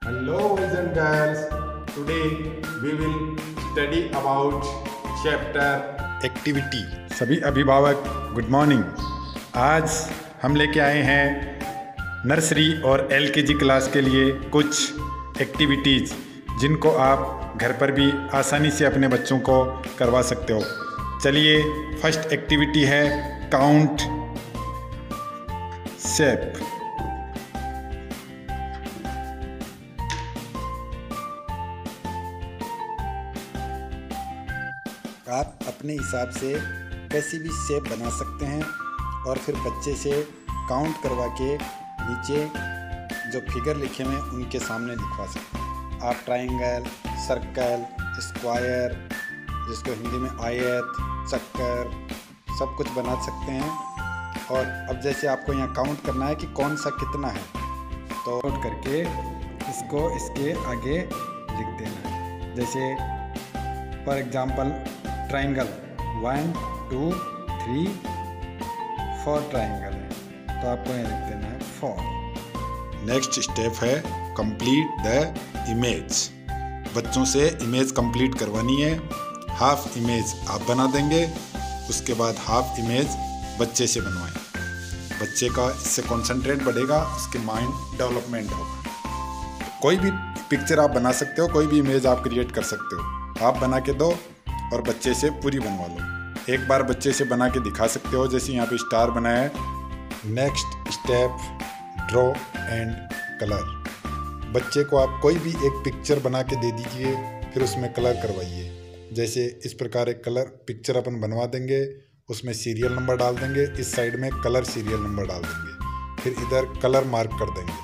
Hello boys and girls. Today we will study about chapter activity. सभी अभिभावक good morning. आज हम लेके आए हैं नर्सरी और एलकेजी क्लास के लिए कुछ एक्टिविटीज़ जिनको आप घर पर भी आसानी से अपने बच्चों को करवा सकते हो। चलिए, फर्स्ट एक्टिविटी है काउंट शेप। आप अपने हिसाब से कैसी भी शेप बना सकते हैं और फिर बच्चे से काउंट करवा के नीचे जो फिगर लिखे हुए हैं उनके सामने लिखवा सकते हैं। आप ट्रायंगल, सर्कल, स्क्वायर, जिसको हिंदी में आयत, चक्कर, सब कुछ बना सकते हैं। और अब जैसे आपको यहाँ काउंट करना है कि कौन सा कितना है, तो काउंट करके इसको इसके आगे लिख देना है। जैसे फॉर एग्जांपल ट्रायंगल 1 2 3 4 ट्रायंगल है, तो आपको यहाँ लिख देना है 4। नेक्स्ट स्टेप है कंप्लीट द इमेज। बच्चों से इमेज कंप्लीट करवानी है। हाफ इमेज आप बना देंगे, उसके बाद हाफ इमेज बच्चे से बनवाएं। बच्चे का इससे कंसंट्रेट बढ़ेगा, उसके माइंड डेवलपमेंट होगा। कोई भी पिक्चर आप बना सकते हो, कोई भी इमेज आप क्रिएट कर सकते हो। आप बना के दो और बच्चे से पूरी बनवा लो। एक बार बच्चे से बना के दिखा सकते हो, जैसे यहाँ पे स्टार बनाया है। Next step draw and colour. बच्चे को आप कोई भी एक पिक्चर बना के दे दीजिए, फिर उसमें कलर करवाइए। जैसे इस प्रकार एक कलर पिक्चर अपन बनवा देंगे, उसमें सीरियल नंबर डाल देंगे, इस साइड में कलर सीरियल नंबर डाल देंगे, फिर इधर कलर मार्क कर देंगे।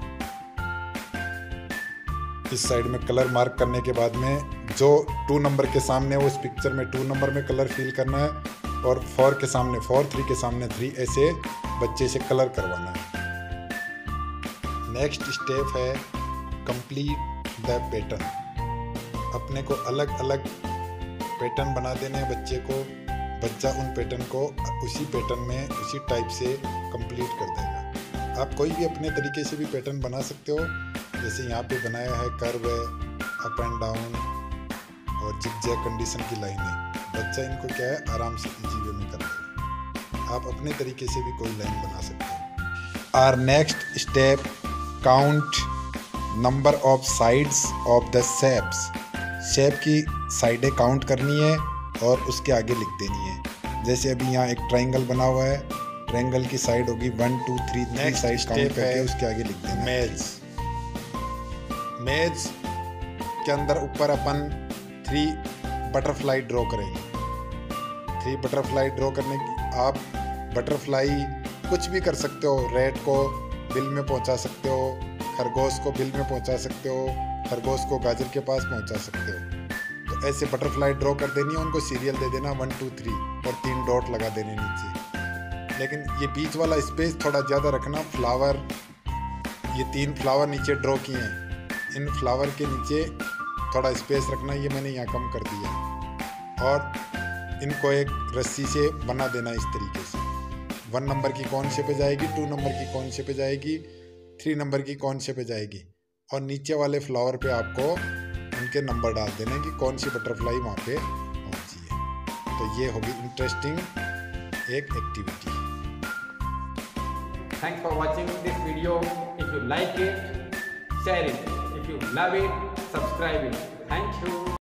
इस साइड में कलर मार्क करने के बाद में जो 2 नंबर के सामने उस पिक्चर में 2 नंबर में कलर फिल करना है, और 4 के सामने 4, 3 के सामने 3, ऐसे बच्चे से कलर करवाना है। नेक्स्ट स्टेप है कंप्लीट द पैटर्न। अपने को अलग अलग पैटर्न बना देने हैं बच्चे को। बच्चा उन पैटर्न को उसी पैटर्न में उसी टाइप से कंप्लीट कर देगा। आप कोई भी अपने तरीके से भी पैटर्न बना सकते हो। जैसे यहाँ पे बनाया है कर्व है, अप एंड डाउन और जिगजैग कंडीशन की लाइनें। बच्चा इनको क्या है आराम से इजी वे में कर देगा। आप अपने तरीके से भी कोई लाइन बना सकते हो। Our next step count number of sides of the shapes. Shape की साइडें काउंट करनी है और उसके आगे लिख देनी है। जैसे अभी यहाँ एक ट्रायंगल बना हुआ है, ट्रायंगल की साइड होगी 1 2 3 साइड काउंट करके उसके आगे लिख देना है। मेज के अंदर ऊपर अपन 3 बटरफ्लाई ड्रॉ करेंगे। 3 बटरफ्लाई ड्रॉ करने की आप बटरफ्लाई कुछ भी कर सकते हो। रेड को बिल में पहुंचा सकते हो, खरगोश को बिल में पहुंचा सकते हो, खरगोश को गाजर के पास पहुंचा सकते हो। तो ऐसे बटरफ्लाई ड्रॉ कर देनी है, उनको सीरियल दे देना 1 2 3 और 3 डॉट लगा देने नीचे। लेकिन ये बीच वाला स्पेस थोड़ा ज़्यादा रखना। फ्लावर, ये 3 फ्लावर नीचे ड्रॉ किए हैं, इन फ्लावर के नीचे थोड़ा स्पेस रखना, ये मैंने यहाँ कम कर दिया। और इनको एक रस्सी से बना देना इस तरीके से। 1 नंबर की कौन से पे जाएगी, 2 नंबर की कौन से पे जाएगी, 3 नंबर की कौन से पे जाएगी। और नीचे वाले फ्लावर पे आपको उनके नंबर डाल देने कि कौन सी बटरफ्लाई वहाँ पे पहुँची है। तो ये होगी इंटरेस्टिंग एक activity. Thanks for watching this video. If you like it, share it. If you love it, subscribe it. Thank you.